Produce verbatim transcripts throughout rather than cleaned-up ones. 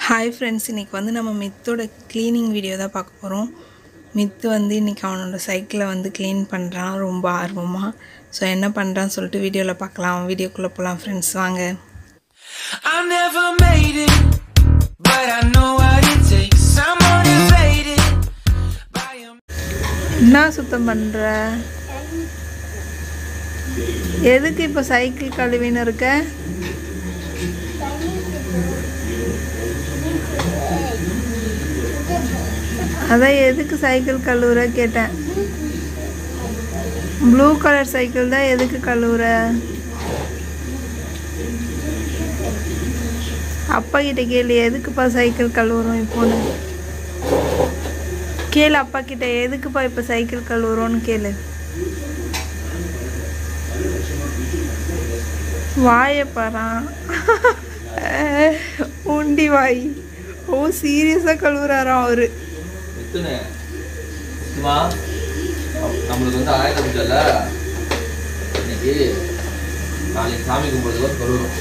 Hi friends, இன்னைக்கு வந்து நம்ம மித்தோட cleaning வீடியோ தான் பார்க்க போறோம். மித்து வந்து இன்னைக்கு அவனோட சைக்கிளை வந்து க்ளீன் பண்றான் ரொம்ப ஆர்வமா. சோ என்ன பண்றான்னு சொல்லிட்டு வீடியோல பார்க்கலாம். வீடியோக்குள்ள போலாம் फ्रेंड्स வாங்க. I never made it, but I know what it takes. I'm motivated by a... என்ன சுத்தம் பண்ற? எதுக்கு இப்ப சைக்கிள் கழுவின இருக்க? அதான் எதுக்கு சைக்கிள் கழுவுற கேட்டேன். ப்ளூ கலர் சைக்கிள் தான் எதுக்கு கழுவுற? அப்பா கிட்ட கேளு எதுக்குப்பா சைக்கிள் கழுவுறோம் இப்போன்னு கேளு. அப்பா கிட்ட எதுக்குப்பா இப்போ சைக்கிள் கழுவுறோன்னு கேளு. வாயை பாறான் உண்டி வாய். ஓ சீரியஸாக கழுவுறாராம் அவரு. நம்மளுக்கு வந்து ஆயுதம் இல்ல இன்னைக்கு நாளைக்கு சாமி கும்பிடுறதுக்கு கழுவுறோம்.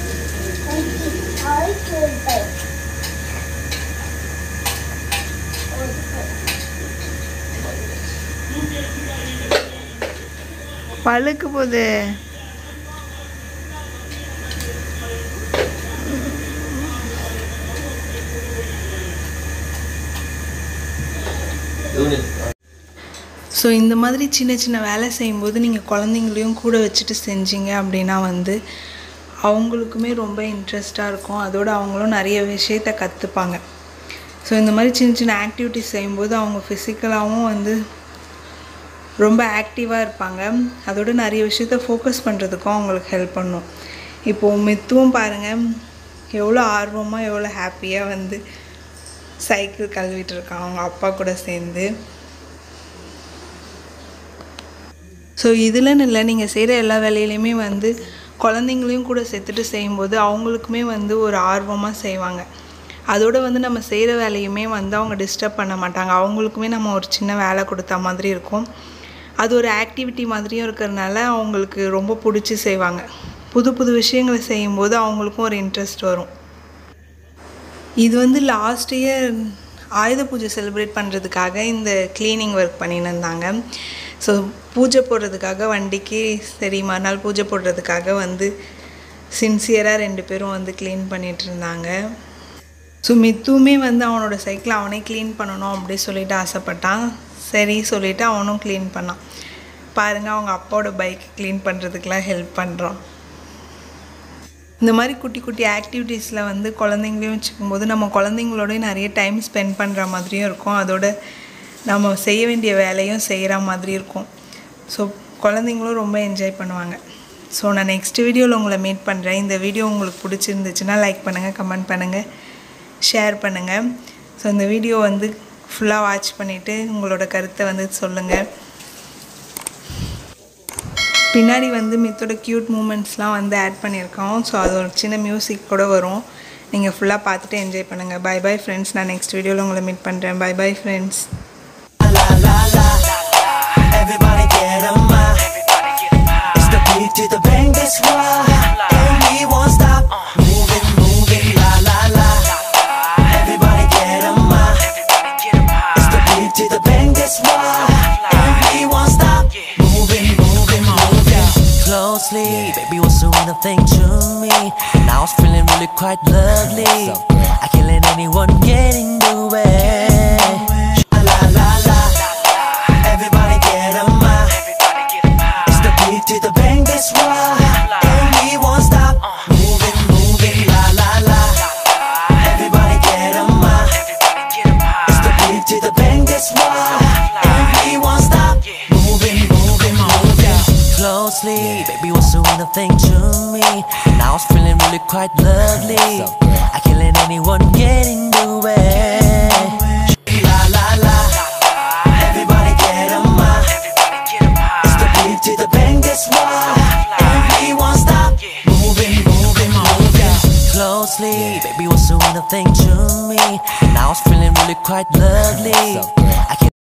பழுக்கு போகுது. ஸோ இந்த மாதிரி சின்ன சின்ன வேலை செய்யும்போது நீங்கள் குழந்தைங்களையும் கூட வச்சுட்டு செஞ்சீங்க அப்படின்னா வந்து அவங்களுக்குமே ரொம்ப இன்ட்ரெஸ்டாக இருக்கும். அதோடு அவங்களும் நிறைய விஷயத்தை கற்றுப்பாங்க. ஸோ இந்த மாதிரி சின்ன சின்ன ஆக்டிவிட்டிஸ் செய்யும்போது அவங்க ஃபிசிக்கலாகவும் வந்து ரொம்ப ஆக்டிவாக இருப்பாங்க. அதோடு நிறைய விஷயத்த ஃபோக்கஸ் பண்ணுறதுக்கும் அவங்களுக்கு ஹெல்ப் பண்ணும். இப்போது மித்துவும் பாருங்கள் எவ்வளோ ஆர்வமாக எவ்வளோ ஹாப்பியாக வந்து சைக்கிள் கழுவிட்டு இருக்கான் அவங்க அப்பா கூட சேர்ந்து. ஸோ இதுலன்னு இல்லை, நீங்கள் செய்கிற எல்லா வேலையிலையுமே வந்து குழந்தைங்களையும் கூட சேர்த்துட்டு செய்யும்போது அவங்களுக்குமே வந்து ஒரு ஆர்வமாக செய்வாங்க. அதோடு வந்து நம்ம செய்கிற வேலையுமே வந்து அவங்க டிஸ்டர்ப் பண்ண மாட்டாங்க. அவங்களுக்குமே நம்ம ஒரு சின்ன வேலை கொடுத்தா மாதிரி இருக்கும். அது ஒரு ஆக்டிவிட்டி மாதிரியும் இருக்கிறதுனால அவங்களுக்கு ரொம்ப பிடிச்சி செய்வாங்க. புது புது விஷயங்களை செய்யும்போது அவங்களுக்கும் ஒரு இன்ட்ரெஸ்ட் வரும். இது வந்து லாஸ்ட் இயர் ஆயுத பூஜை செலிப்ரேட் பண்ணுறதுக்காக இந்த க்ளீனிங் ஒர்க் பண்ணின்னு இருந்தாங்க. ஸோ பூஜை போடுறதுக்காக வண்டிக்கு சரி மறுநாள் பூஜை போடுறதுக்காக வந்து சின்சியராக ரெண்டு பேரும் வந்து க்ளீன் பண்ணிகிட்டு இருந்தாங்க. ஸோ மித்துமே வந்து அவனோட சைக்கிளை அவனே க்ளீன் பண்ணணும் அப்படி சொல்லிட்டு ஆசைப்பட்டான். சரி சொல்லிவிட்டு அவனும் க்ளீன் பண்ணான். பாருங்கள் அவங்க அப்பாவோட பைக் க்ளீன் பண்ணுறதுக்கெலாம் ஹெல்ப் பண்ணுறான். இந்த மாதிரி குட்டி குட்டி ஆக்டிவிட்டீஸில் வந்து குழந்தைங்களையும் வச்சுக்கும்போது நம்ம குழந்தைங்களோடய நிறைய டைம் ஸ்பெண்ட் பண்ணுற மாதிரியும் இருக்கும். அதோட நம்ம செய்ய வேண்டிய வேலையும் செய்கிற மாதிரி இருக்கும். ஸோ குழந்தைங்களும் ரொம்ப என்ஜாய் பண்ணுவாங்க. ஸோ நான் நெக்ஸ்ட் வீடியோவில் உங்களை மீட் பண்ணுறேன். இந்த வீடியோ உங்களுக்கு பிடிச்சிருந்துச்சுன்னா லைக் பண்ணுங்கள், கமெண்ட் பண்ணுங்கள், ஷேர் பண்ணுங்கள். ஸோ இந்த வீடியோ வந்து ஃபுல்லாக வாட்ச் பண்ணிவிட்டு உங்களோட கருத்தை வந்து சொல்லுங்கள். பின்னாடி வந்து மித்தோட க்யூட் மூமெண்ட்ஸ்லாம் வந்து ஆட் பண்ணியிருக்கோம். ஸோ அது ஒரு சின்ன மியூசிக் கூட வரும். நீங்கள் ஃபுல்லாக பார்த்துட்டு என்ஜாய் பண்ணுங்கள். Bye bye friends. நான் நெக்ஸ்ட் வீடியோவில் உங்களை மீட் பண்ணுறேன். Bye bye friends. Everybody get on my, it's the beat to the bang, that's why, and we won't stop, moving, moving, la la la. Everybody get on my, it's the beat to the bang, that's why, and we won't stop, moving, moving, moving. Closely, baby, what's the one thing to me? Now it's feeling really quite lovely. I can't let anyone get in the way. To the bang, that's why, and we won't stop, moving, moving, la la la. Everybody get on my, it's the beat to the bang, that's why, and we won't stop, moving, moving, moving. Closely, baby, what's the one thing to me? Now it's feeling really quite lovely. I can't let anyone get in the way. La la la. Everybody get on my, it's the beat to the bang, that's why, and we won't stop, moving, moving, moving. Closely, baby, what's the one thing to me? Now it's feeling really quite lovely. I can't